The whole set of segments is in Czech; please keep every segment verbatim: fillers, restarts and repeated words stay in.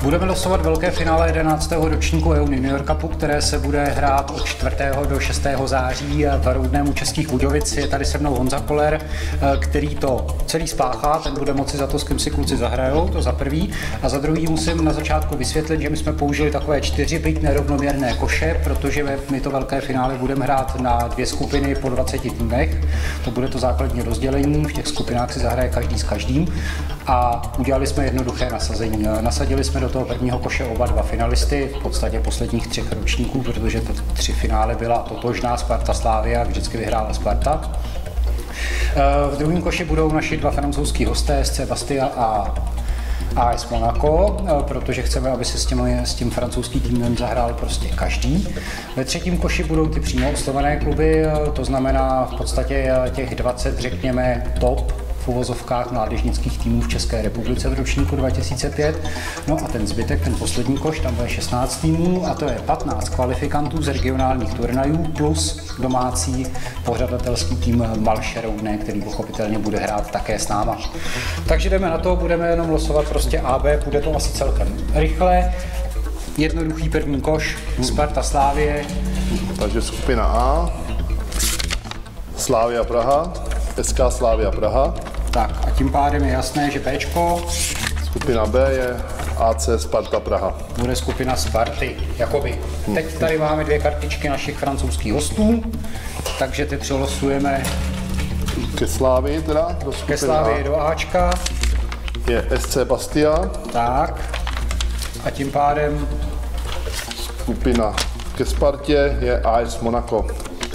Budeme losovat velké finále jedenáctého ročníku E U New York Cupu, které se bude hrát od čtvrtého do šestého září v Roudném u Českých Budějovic. Je tady se mnou Honza Koller, který to celý spáchá, ten bude moci za to, s kým si kluci zahrajou, to za prvý. A za druhý musím na začátku vysvětlit, že my jsme použili takové čtyři byť nerovnoměrné koše, protože my to velké finále budeme hrát na dvě skupiny po dvaceti týmech. To bude to základní rozdělení, v těch skupinách si zahraje každý s každým. A udělali jsme jednoduché nasazení. Nasadili jsme do toho prvního koše oba dva finalisty, v podstatě posledních třech ročníků, protože to tři finále byla totožná, Sparta Slavia, vždycky vyhrála Sparta. V druhém koši budou naši dva francouzský hosté, S C Bastia a A S Monaco, protože chceme, aby se s tím, s tím francouzským týmem zahrál prostě každý. Ve třetím koši budou ty přímo oslovené kluby, to znamená v podstatě těch dvacet, řekněme, top v uvozovkách mládežnických týmů v České republice v ročníku dva tisíce pět. No a ten zbytek, ten poslední koš, tam bude šestnáct týmů a to je patnáct kvalifikantů z regionálních turnajů plus domácí pořadatelský tým Malše Roudné, který pochopitelně bude hrát také s náma. Takže jdeme na to, budeme jenom losovat prostě A B, bude to asi celkem rychle. Jednoduchý první koš, Sparta Slavie. Takže skupina A, Slavia Praha, S K Slavia Praha. Tak a tím pádem je jasné, že Bčko. Skupina B je A C Sparta Praha. Bude skupina Sparty, jakoby. Teď tady máme dvě kartičky našich francouzských hostů, takže ty tři losujeme ke Slávii teda, do skupiny ke Slávii A. do Ačka. Je S C Bastia. Tak. A tím pádem Skupina ke Spartě je A S Monaco.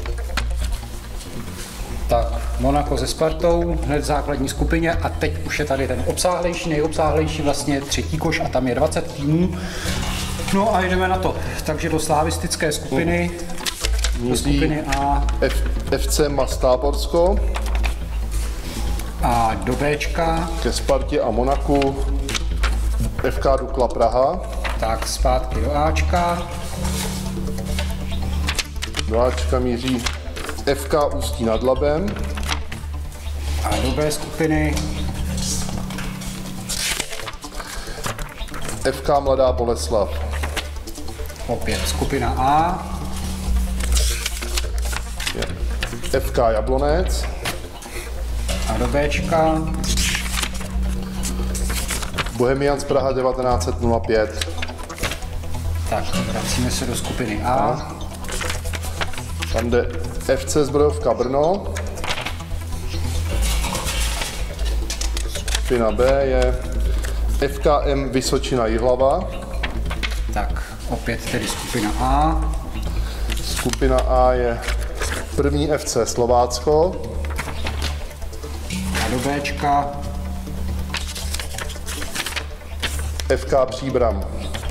Tak, Monaco se Spartou, hned v základní skupině a teď už je tady ten obsáhlejší, nejobsáhlejší vlastně třetí koš a tam je dvacet týmů. No a jdeme na to. Takže do slavistické skupiny, mm. do skupiny A. F, F C Mas Táborsko. A do Bčka. Ke Spartě a Monaku F K Dukla Praha. Tak zpátky do Ačka. Do Ačka míří F K Ústí nad Labem. A do B skupiny F K Mladá Boleslav. opět skupina A. Je F K Jablonec. A do Bčka Bohemians Praha devatenáct set nula pět. Tak, vracíme se do skupiny A. Tam jde F C Zbrojovka Brno. Skupina B je F K M Vysočina Jihlava. Tak, opět tedy skupina A. Skupina A je první F C Slovácko. A do Bčka F K Příbram.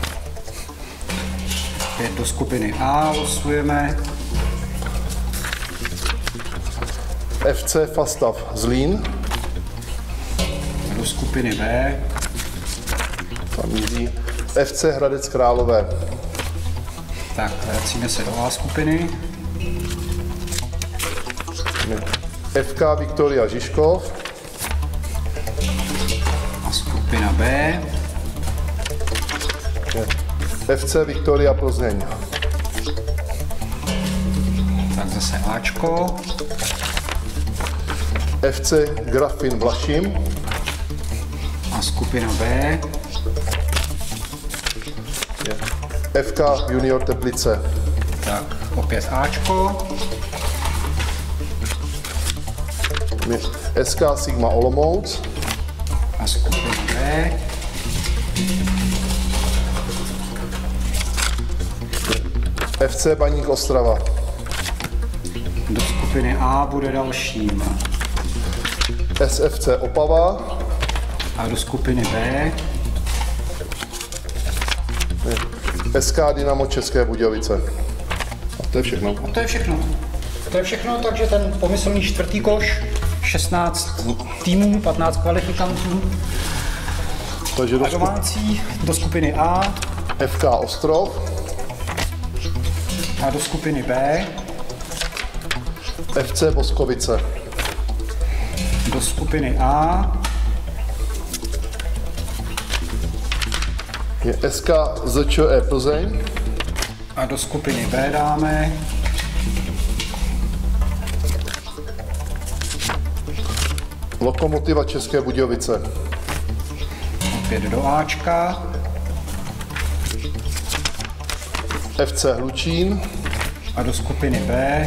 opět do skupiny A losujeme F C Fastav Zlín. a do skupiny B Tam míří F C Hradec Králové. tak, vracíme se do A skupiny F K Viktoria Žižkov. a skupina B F C Viktoria Plzeň. tak zase Ačko F C Grafin Vlašim. a skupina B F K Junior Teplice. tak, opět Ačko S K Sigma Olomouc. a skupina B F C Baník Ostrava. do skupiny A bude dalším S F C Opava. a do skupiny B S K Dynamo České Budějovice. A to je všechno. a to je všechno. To je všechno, takže ten pomyslný čtvrtý koš, šestnáct týmů, patnáct kvalifikantů Takže do, a domácí do skupiny A F K Ostrov. a do skupiny B F C Boskovice. do skupiny A je S K Z Č E Plzeň. A do skupiny B dáme Lokomotiva České Budějovice. opět do Ačka. F C Hlučín. A do skupiny B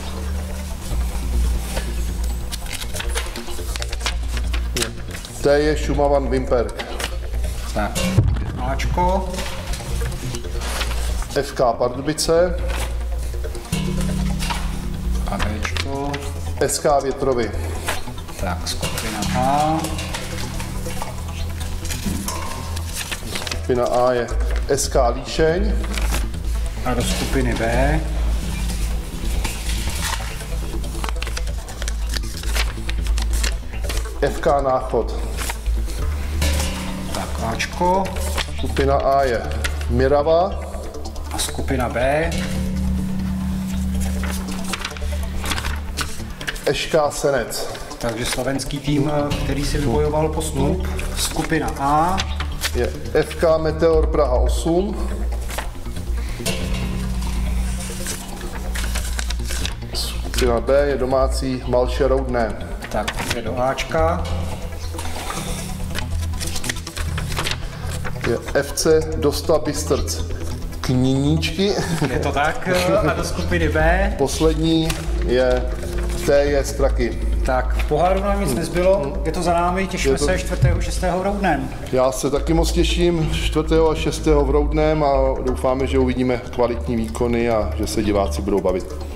T je Šumavan Vimperk. tak Ačko. F K Pardubice. A Bčko. S K Větrovy. Tak skupina A. Skupina A je S K Líšeň. A do skupiny B F K Náchod. tak Ačko. Skupina A je Mirava. A skupina B Eška Senec. takže slovenský tým, který si vybojoval postup. Skupina A Je F K Meteor Praha osm. Skupina B je domácí Malše Roudné. tak je do Ačka. Je F C Dosta Bystrc Kníníčky. Je to tak. A do skupiny B Poslední je T je Straky. tak v poháru nám nic nezbylo, je to za námi, těšíme Je to- se čtvrtého šestého v Roudném. Já se taky moc těším čtvrtého a šestého v Roudném a doufáme, že uvidíme kvalitní výkony a že se diváci budou bavit.